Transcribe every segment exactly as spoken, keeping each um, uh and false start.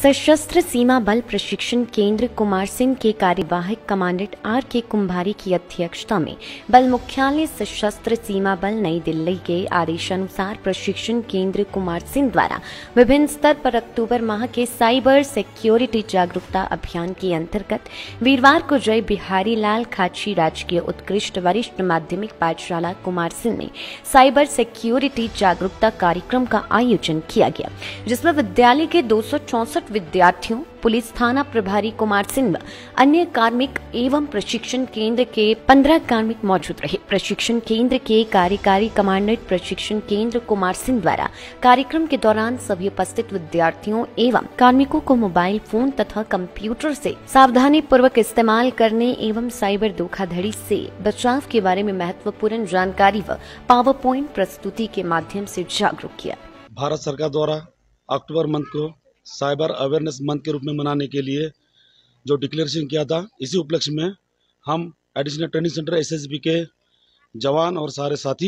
सशस्त्र सीमा बल प्रशिक्षण केंद्र कुमारसिंह के कार्यवाहक कमांडेंट आर के कुंभारी की अध्यक्षता में बल मुख्यालय सशस्त्र सीमा बल नई दिल्ली के आदेशानुसार प्रशिक्षण केंद्र कुमारसिंह द्वारा विभिन्न स्तर पर अक्टूबर माह के साइबर सिक्योरिटी जागरूकता अभियान के अंतर्गत वीरवार को जय बिहारी लाल खाची राजकीय उत्कृष्ट वरिष्ठ माध्यमिक पाठशाला कुमारसिंह में साइबर सिक्योरिटी जागरूकता कार्यक्रम का आयोजन किया गया, जिसमें विद्यालय के दो सौ चौसठ विद्यार्थियों, पुलिस थाना प्रभारी कुमारसिंह व अन्य कार्मिक एवं प्रशिक्षण केंद्र के पंद्रह कार्मिक मौजूद रहे। प्रशिक्षण केंद्र के कार्यकारी कमांडेंट प्रशिक्षण केंद्र कुमारसिंह द्वारा कार्यक्रम के दौरान सभी उपस्थित विद्यार्थियों एवं कार्मिकों को मोबाइल फोन तथा कंप्यूटर से सावधानी पूर्वक इस्तेमाल करने एवं साइबर धोखाधड़ी से बचाव के बारे में महत्वपूर्ण जानकारी व पावर पॉइंट प्रस्तुति के माध्यम से जागरूक किया। भारत सरकार द्वारा अक्टूबर मंथ को साइबर अवेयरनेस मंथ के रूप में मनाने के लिए जो डिक्लेरेशन किया था, इसी उपलक्ष्य में हम एडिशनल ट्रेनिंग सेंटर एसएसबी के जवान और सारे साथी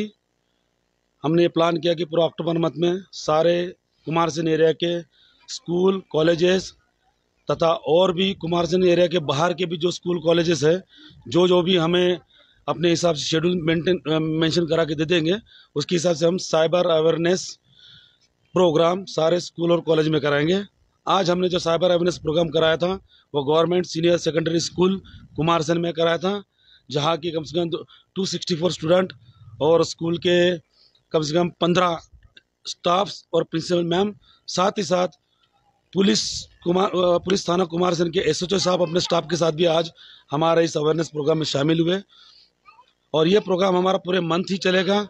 हमने ये प्लान किया कि पूरा अक्टूबर मंथ में सारे कुमारसिंह एरिया के स्कूल कॉलेजेस तथा और भी कुमारसिंह एरिया के बाहर के भी जो स्कूल कॉलेजेस है, जो जो भी हमें अपने हिसाब से शेड्यूल मेंटेन मेंशन करा के दे देंगे, उसके हिसाब से हम साइबर अवेयरनेस प्रोग्राम सारे स्कूल और कॉलेज में कराएंगे। आज हमने जो साइबर अवेयरनेस प्रोग्राम कराया था वो government senior secondary school Kumarsingh में कराया था, जहाँ की कम से कम दो सौ चौंसठ स्टूडेंट और स्कूल के कम से कम पंद्रह स्टाफ्स और प्रिंसिपल मैम, साथ ही साथ पुलिस कुमार पुलिस थाना कुमारसिंह के एसएचओ साहब अपने स्टाफ के साथ भी आज हमारे इस अवेयरनेस प्रोग्राम में शामिल हुए। और ये प्रोग्राम हमारा पूरे मंथ ही चलेगा,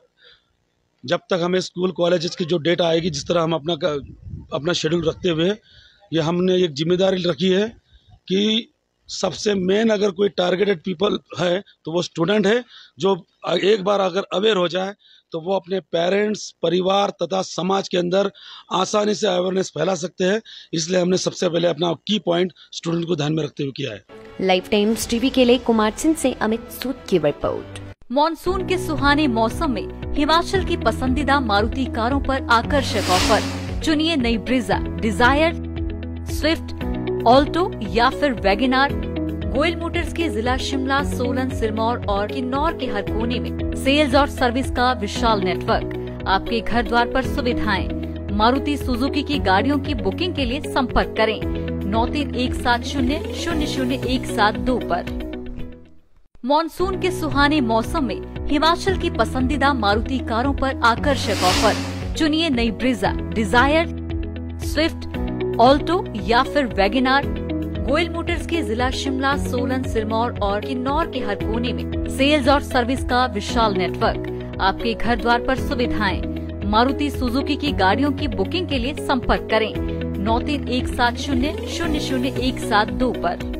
जब तक हमें स्कूल कॉलेजेस की जो डेट आएगी, जिस तरह हम अपना अपना शेड्यूल रखते हुए ये हमने एक जिम्मेदारी रखी है कि सबसे मेन अगर कोई टारगेटेड पीपल है तो वो स्टूडेंट है, जो एक बार अगर अवेयर हो जाए तो वो अपने पेरेंट्स, परिवार तथा समाज के अंदर आसानी से अवेयरनेस फैला सकते हैं। इसलिए हमने सबसे पहले अपना की पॉइंट स्टूडेंट को ध्यान में रखते हुए किया है। लाइफ टाइम्स टीवी के लिए कुमारसिंह से अमित सूद की रिपोर्ट। मॉनसून के सुहाने मौसम में हिमाचल की पसंदीदा मारुति कारों पर आकर्षक ऑफर। चुनिए नई ब्रीजा, डिजायर, स्विफ्ट, ऑल्टो या फिर वैगनार। गोयल मोटर्स के जिला शिमला, सोलन, सिरमौर और किन्नौर के हर कोने में सेल्स और सर्विस का विशाल नेटवर्क। आपके घर द्वार पर सुविधाएं। मारुति सुजुकी की गाड़ियों की बुकिंग के लिए संपर्क करें नौ तीन एक सात शून्य शून्य शून्य एक सात दो पर। मॉनसून के सुहाने मौसम में हिमाचल की पसंदीदा मारुति कारों पर आकर्षक ऑफर। चुनिए नई ब्रीजा, डिजायर, स्विफ्ट, ऑल्टो या फिर वैगनार। गोयल मोटर्स के जिला शिमला, सोलन, सिरमौर और किन्नौर के हर कोने में सेल्स और सर्विस का विशाल नेटवर्क। आपके घर द्वार पर सुविधाएं। मारुति सुजुकी की गाड़ियों की बुकिंग के लिए संपर्क करें नौ तीन एक सात शून्य शून्य शून्य एक सात दो पर।